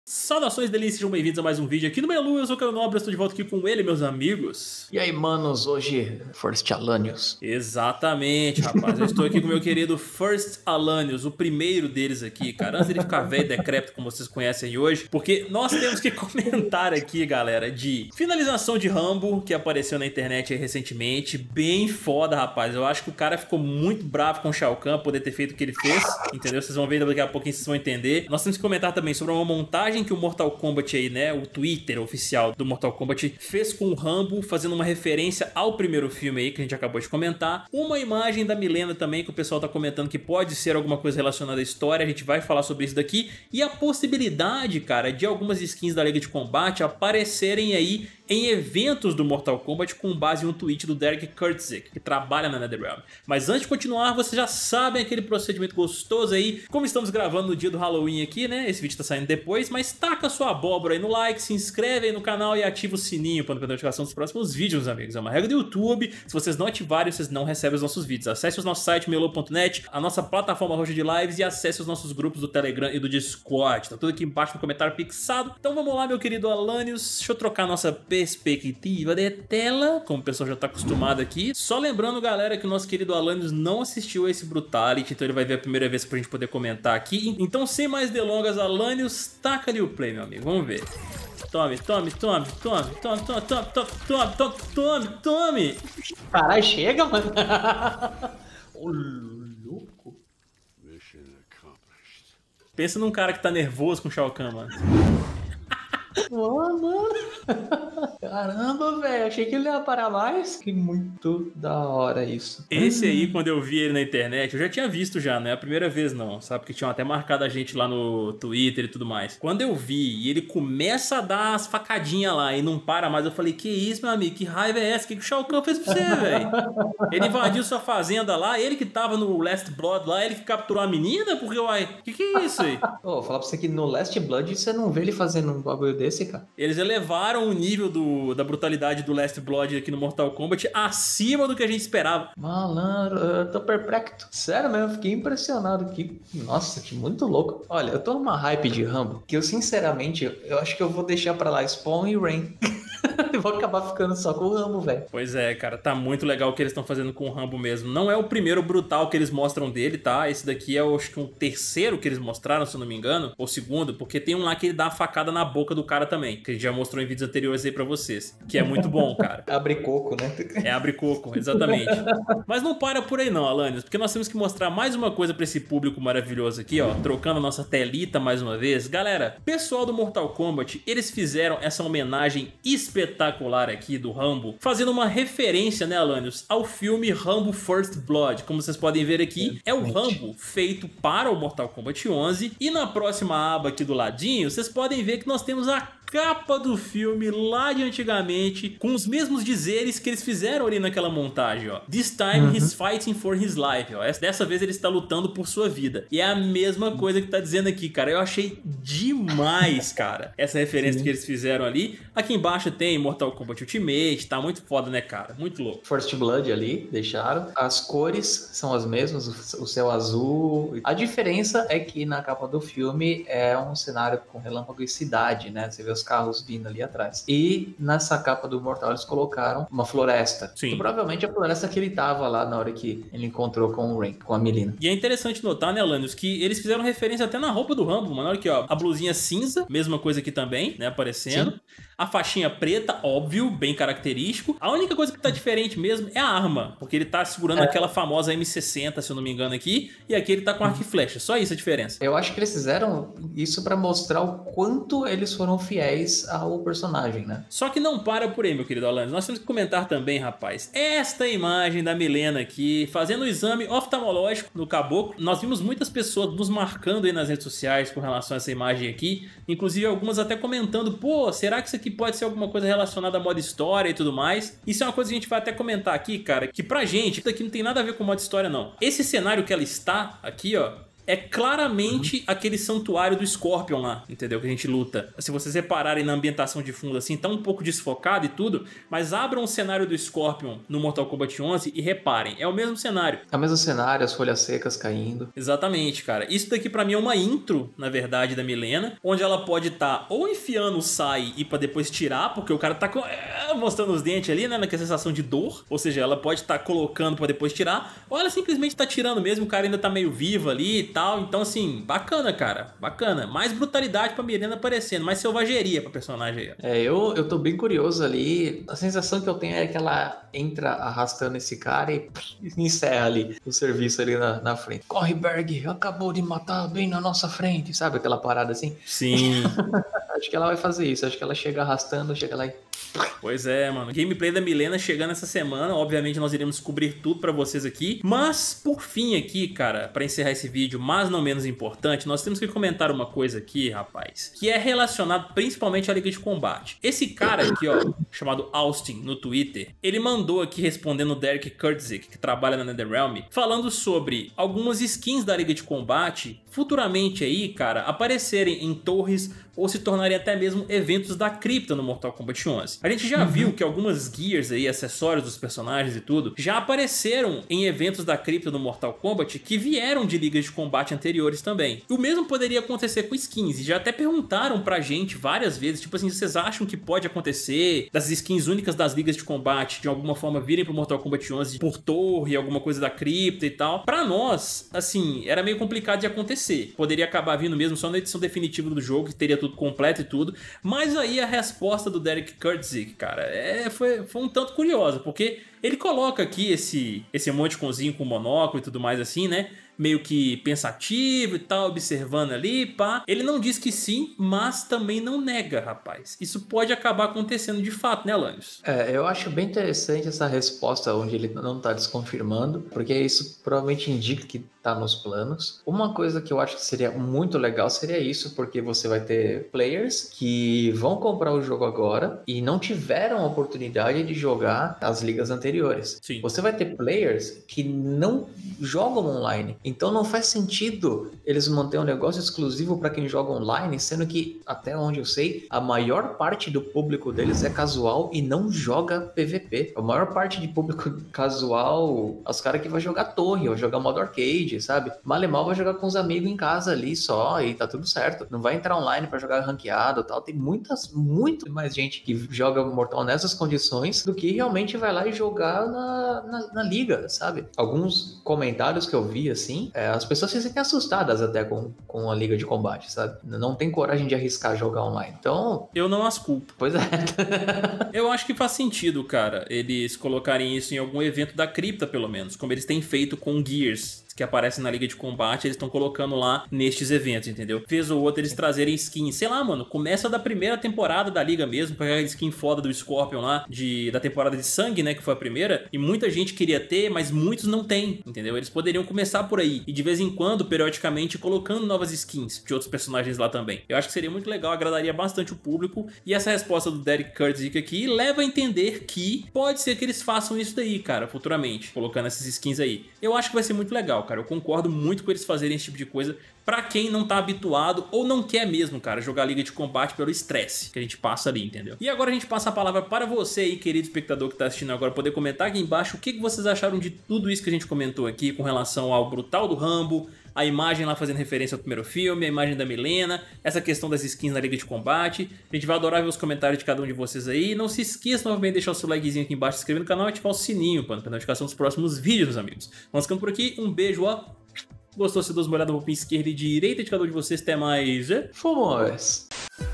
Saudações delícias, sejam bem-vindos a mais um vídeo aqui no Melu. Eu sou o Caio Nobre, estou de volta aqui com ele, meus amigos. E aí, manos, hoje First Alanios. Exatamente, rapaz. Eu estou aqui com o meu querido First Alanios, o primeiro deles aqui, cara. Antes dele ficar velho e decrépito, como vocês conhecem hoje, porque nós temos que comentar aqui, galera, de finalização de Rambo, que apareceu na internet aí recentemente. Bem foda, rapaz. Eu acho que o cara ficou muito bravo com o Shao Kahn poder ter feito o que ele fez, entendeu? Vocês vão ver daqui a pouquinho, vocês vão entender. Nós temos que comentar também sobre uma montagem que o Mortal Kombat aí, né, o Twitter oficial do Mortal Kombat fez com o Rambo, fazendo uma referência ao primeiro filme aí que a gente acabou de comentar. Uma imagem da Milena também que o pessoal tá comentando que pode ser alguma coisa relacionada à história, a gente vai falar sobre isso daqui. E a possibilidade, cara, de algumas skins da Liga de Combate aparecerem aí em eventos do Mortal Kombat com base em um tweet do Derek Kurtzik, que trabalha na NetherRealm. Mas antes de continuar, vocês já sabem aquele procedimento gostoso aí. Como estamos gravando no dia do Halloween aqui, né? Esse vídeo tá saindo depois, mas taca sua abóbora aí no like, se inscreve aí no canal e ativa o sininho para não perder a notificação dos próximos vídeos, meus amigos. É uma regra do YouTube. Se vocês não ativarem, vocês não recebem os nossos vídeos. Acesse o nosso site melo.net, a nossa plataforma roxa de lives e acesse os nossos grupos do Telegram e do Discord. Tá tudo aqui embaixo no comentário fixado. Então vamos lá, meu querido Alanios. Deixa eu trocar a nossa perspectiva de tela, como o pessoal já tá acostumado aqui. Só lembrando, galera, que o nosso querido Alanios não assistiu a esse Brutality, então ele vai ver a primeira vez pra gente poder comentar aqui. Então, sem mais delongas, Alanios, taca ali o play, meu amigo. Vamos ver. Tome, tome, tome, tome, tome, tome, tome, tome, tome, tome, tome. Caralho, chega, mano. Ô, louco. Pensa num cara que tá nervoso com o Shao Kahn, mano. Mano. Caramba, velho. Achei que ele ia parar mais. Que muito da hora isso. Esse aí, quando eu vi ele na internet, eu já tinha visto já, não é a primeira vez não, sabe? Porque tinham até marcado a gente lá no Twitter e tudo mais. Quando eu vi e ele começa a dar as facadinhas lá e não para mais, eu falei, que isso, meu amigo? Que raiva é essa? O que o Shao Kahn fez pra você, velho? Ele invadiu sua fazenda lá, ele que tava no Last Blood lá, ele que capturou a menina? Porque, uai, que é isso aí? Ô, vou falar pra você que no Last Blood você não vê ele fazendo um bagulho desse, cara. Eles elevaram o nível da brutalidade do Last Blood aqui no Mortal Kombat acima do que a gente esperava. Malandro, eu tô perplexo. Sério mesmo, fiquei impressionado aqui. Nossa, que muito louco. Olha, eu tô numa hype de Rambo que eu, sinceramente, eu acho que eu vou deixar pra lá Spawn e Rain. Eu vou acabar ficando só com o Rambo, velho. Pois é, cara, tá muito legal o que eles estão fazendo com o Rambo mesmo. Não é o primeiro brutal que eles mostram dele, tá? Esse daqui é, acho que o terceiro que eles mostraram, se eu não me engano. Ou segundo, porque tem um lá que ele dá a facada na boca do cara também, que a gente já mostrou em vídeos anteriores aí pra vocês. Que é muito bom, cara. Abre coco, né? É abre coco, exatamente. Mas não para por aí não, Alanios, porque nós temos que mostrar mais uma coisa pra esse público maravilhoso aqui, ó. Trocando a nossa telita mais uma vez. Galera, pessoal do Mortal Kombat, eles fizeram essa homenagem espetacular aqui do Rambo, fazendo uma referência, né, Alanios, ao filme Rambo First Blood. Como vocês podem ver aqui, é o Rambo feito para o Mortal Kombat 11. E na próxima aba aqui do ladinho, vocês podem ver que nós temos a capa do filme lá de antigamente, com os mesmos dizeres que eles fizeram ali naquela montagem, ó. This time he's fighting for his life, ó. Dessa vez ele está lutando por sua vida. E é a mesma coisa que tá dizendo aqui, cara. Eu achei demais, cara, essa referência que eles fizeram ali. Aqui embaixo tem Mortal Kombat Ultimate, tá muito foda, né, cara? Muito louco. First Blood ali, deixaram. As cores são as mesmas, o céu azul. A diferença é que na capa do filme é um cenário com relâmpago e cidade, né? Você vê os carros vindo ali atrás. E nessa capa do Mortal eles colocaram uma floresta. Sim. Então, provavelmente a floresta que ele tava lá na hora que ele encontrou com o Rain, com a Milena. E é interessante notar, né, Alanios, que eles fizeram referência até na roupa do Rambo, mano. Olha aqui, ó. A blusinha cinza, mesma coisa aqui também, né, aparecendo. Sim. A faixinha preta, óbvio, bem característico. A única coisa que tá diferente mesmo é a arma, porque ele tá segurando aquela famosa M60, se eu não me engano aqui, e aqui ele tá com arco e flecha. Só isso a diferença. Eu acho que eles fizeram isso pra mostrar o quanto eles foram fiéis ao personagem, né? Só que não para por aí, meu querido Alanios. Nós temos que comentar também, rapaz, esta imagem da Milena aqui, fazendo o exame oftalmológico no caboclo. Nós vimos muitas pessoas nos marcando aí nas redes sociais com relação a essa imagem aqui, inclusive algumas até comentando, pô, será que isso aqui pode ser alguma coisa relacionada a modo história e tudo mais? Isso é uma coisa que a gente vai até comentar aqui, cara, que pra gente, isso aqui não tem nada a ver com modo história, não. Esse cenário que ela está aqui, ó, é claramente aquele santuário do Scorpion lá, entendeu? Que a gente luta. Se vocês repararem na ambientação de fundo assim, tá um pouco desfocado e tudo, mas abram o cenário do Scorpion no Mortal Kombat 11 e reparem, é o mesmo cenário. É o mesmo cenário, as folhas secas caindo. Exatamente, cara. Isso daqui pra mim é uma intro, na verdade, da Milena, onde ela pode estar ou enfiando o Sai e pra depois tirar, porque o cara tá mostrando os dentes ali, né, naquela sensação de dor, ou seja, ela pode estar colocando pra depois tirar, ou ela simplesmente tá tirando mesmo, o cara ainda tá meio vivo ali e tal, então assim, bacana, cara, bacana. Mais brutalidade pra Milena aparecendo, mais selvageria pra personagem aí. Eu tô bem curioso ali, a sensação que eu tenho é que ela entra arrastando esse cara e encerra ali o serviço ali na frente. Corre, Berg, acabou de matar bem na nossa frente, sabe aquela parada assim? Sim. Acho que ela vai fazer isso, acho que ela chega arrastando, chega lá e... Pois é, mano. Gameplay da Milena chegando essa semana. Obviamente nós iremos cobrir tudo pra vocês aqui. Mas, por fim aqui, cara, pra encerrar esse vídeo, mas não menos importante, nós temos que comentar uma coisa aqui, rapaz, que é relacionado principalmente à Liga de Combate. Esse cara aqui, ó, chamado Austin, no Twitter, ele mandou aqui respondendo o Derek Kurtzik, que trabalha na NetherRealm, falando sobre algumas skins da Liga de Combate futuramente aí, cara, aparecerem em torres ou se tornarem até mesmo eventos da cripta no Mortal Kombat 11. A gente já viu que algumas gears aí, acessórios dos personagens e tudo, já apareceram em eventos da cripta no Mortal Kombat que vieram de ligas de combate anteriores também. O mesmo poderia acontecer com skins, e já até perguntaram pra gente várias vezes, tipo assim, vocês acham que pode acontecer das skins únicas das ligas de combate de alguma forma virem pro Mortal Kombat 11 por torre, alguma coisa da cripta e tal? Pra nós, assim, era meio complicado de acontecer. Poderia acabar vindo mesmo só na edição definitiva do jogo, que teria tudo completo e tudo. Mas aí a resposta do Derek Kurtzik, cara, foi um tanto curiosa, porque ele coloca aqui esse emoticonzinho com monóculo e tudo mais assim, né? Meio que pensativo e tal, observando ali, pá. Ele não diz que sim, mas também não nega, rapaz. Isso pode acabar acontecendo de fato, né, Alanios? Eu acho bem interessante essa resposta onde ele não tá desconfirmando, porque isso provavelmente indica que tá nos planos. Uma coisa que eu acho que seria muito legal seria isso, porque você vai ter players que vão comprar o jogo agora e não tiveram a oportunidade de jogar as ligas anteriores. Sim. Você vai ter players que não jogam online. Então não faz sentido eles manterem um negócio exclusivo para quem joga online, sendo que, até onde eu sei, a maior parte do público deles é casual e não joga PVP. A maior parte de público casual, os caras que vai jogar torre, ou jogar modo arcade, sabe? Mal vai jogar com os amigos em casa ali só e tá tudo certo. Não vai entrar online para jogar ranqueado e tal. Tem muito mais gente que joga Mortal nessas condições do que realmente vai lá e jogar na liga, sabe? Alguns comentários que eu vi, assim, as pessoas se sentem assustadas até com a liga de combate, sabe? Não tem coragem de arriscar jogar online. Então... eu não as culpo. Pois é. Eu acho que faz sentido, cara, eles colocarem isso em algum evento da cripta, pelo menos, como eles têm feito com Gears, que aparecem na Liga de Combate, eles estão colocando lá nestes eventos, entendeu? Vez ou outra eles trazerem skins, sei lá, mano, começa da primeira temporada da Liga mesmo, com aquela skin foda do Scorpion lá, da temporada de sangue, né, que foi a primeira, e muita gente queria ter, mas muitos não tem, entendeu? Eles poderiam começar por aí, e de vez em quando, periodicamente, colocando novas skins de outros personagens lá também. Eu acho que seria muito legal, agradaria bastante o público, e essa resposta do Derek Kurtzik aqui leva a entender que pode ser que eles façam isso daí, cara, futuramente, colocando essas skins aí. Eu acho que vai ser muito legal, cara. Eu concordo muito com eles fazerem esse tipo de coisa pra quem não tá habituado ou não quer mesmo, cara, jogar Liga de Combate pelo estresse que a gente passa ali, entendeu? E agora a gente passa a palavra para você aí, querido espectador que tá assistindo agora, poder comentar aqui embaixo o que vocês acharam de tudo isso que a gente comentou aqui com relação ao Brutal do Rambo, a imagem lá fazendo referência ao primeiro filme, a imagem da Milena, essa questão das skins na Liga de Combate. A gente vai adorar ver os comentários de cada um de vocês aí. Não se esqueça novamente de deixar o seu likezinho aqui embaixo, se inscrever no canal e ativar o sininho para notificação dos próximos vídeos, meus amigos. Vamos ficando por aqui, um beijo, ó. Gostou? Se dá uma olhada no botão esquerda e direita de cada um de vocês. Até mais. Fomos!